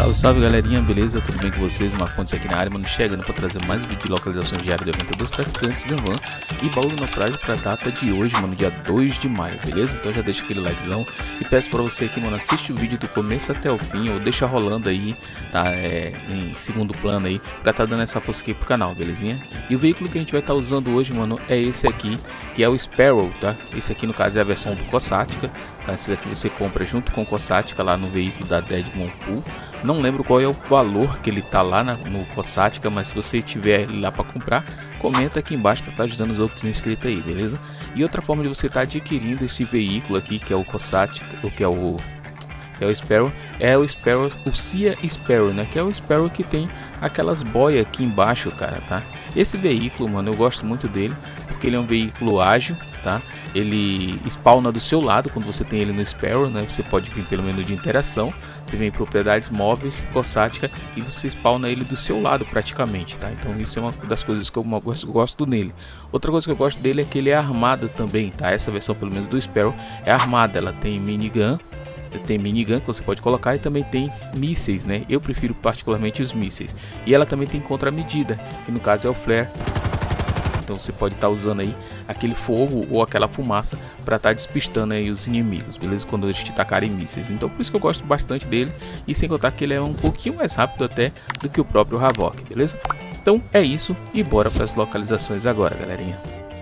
Salve, salve galerinha, beleza? Tudo bem com vocês? Marcondes aqui na área, mano, chegando para trazer mais um vídeo de localizações diárias do evento dos traficantes da van e baú do naufrágio para a data de hoje, mano, dia 2 de maio, beleza? Então já deixa aquele likezão e peço para você aqui, mano, assiste o vídeo do começo até o fim ou deixa rolando aí, tá? Em segundo plano aí, para tá dando essa força aqui pro canal, belezinha? E o veículo que a gente vai estar usando hoje, mano, é esse aqui, que é o Sparrow, tá? Esse aqui no caso é a versão do Cossatica, tá? Esse daqui você compra junto com o Cossatica lá no veículo da Deadmon Pool. Não lembro qual é o valor que ele tá lá no Cossatica, mas se você tiver ele lá para comprar, comenta aqui embaixo para estar ajudando os outros inscritos aí, beleza? E outra forma de você estar adquirindo esse veículo aqui, que é o Cossatica, que é o Sparrow, o Sea Sparrow, né? Que é o Sparrow que tem aquelas boias aqui embaixo, cara, tá? Esse veículo, mano, eu gosto muito dele, porque ele é um veículo ágil, tá? Ele spawna do seu lado quando você tem ele no Sparrow, né? Você pode vir pelo menu de interação, você vem em propriedades móveis, Cossatica, e você spawna ele do seu lado praticamente, tá? Então isso é uma das coisas que eu gosto nele. Outra coisa que eu gosto dele é que ele é armado também, tá? Essa versão pelo menos do Sparrow é armada, ela tem minigun. Tem minigun que você pode colocar e também tem mísseis, né? Eu prefiro particularmente os mísseis. E ela também tem contramedida, que no caso é o flare. Então você pode estar usando aí aquele fogo ou aquela fumaça para estar despistando aí os inimigos, beleza? Quando eles te tacarem mísseis. Então por isso que eu gosto bastante dele. E sem contar que ele é um pouquinho mais rápido até do que o próprio Havoc, beleza? Então é isso e bora para as localizações agora, galerinha.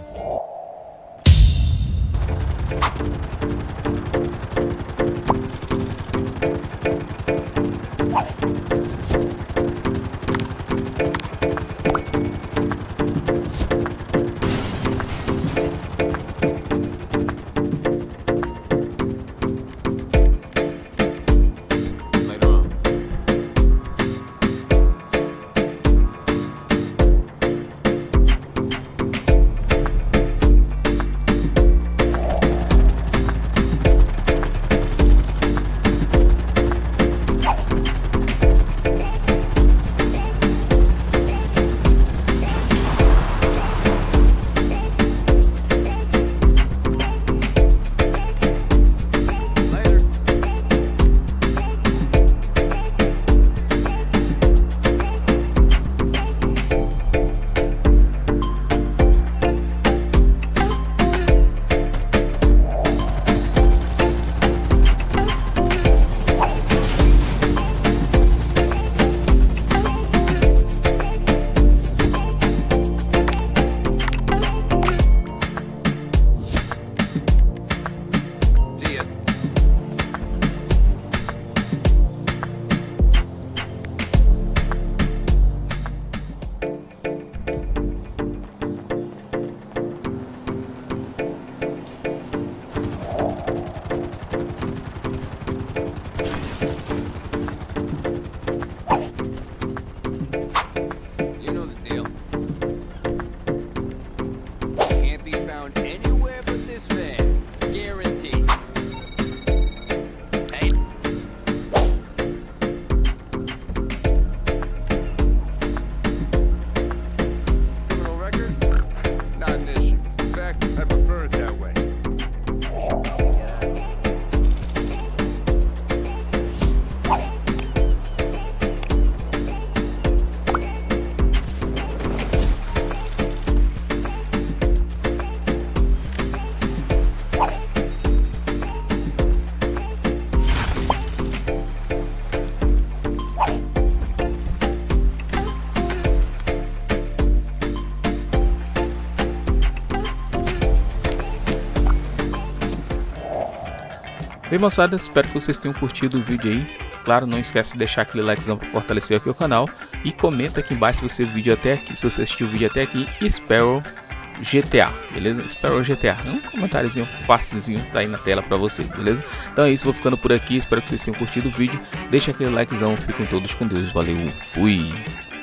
Bem, moçada, espero que vocês tenham curtido o vídeo aí. Claro, não esquece de deixar aquele likezão para fortalecer aqui o canal. E comenta aqui embaixo se você assistiu o vídeo até aqui, Sparrow GTA, beleza? Sparrow GTA, um comentáriozinho facilzinho tá aí na tela para vocês, beleza? Então é isso, vou ficando por aqui, espero que vocês tenham curtido o vídeo. Deixa aquele likezão, fiquem todos com Deus, valeu, fui!